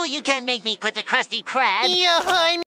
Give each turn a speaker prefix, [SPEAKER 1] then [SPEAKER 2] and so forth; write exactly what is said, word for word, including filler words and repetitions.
[SPEAKER 1] you can't make me put the Krusty Krab.
[SPEAKER 2] Yeah, honey.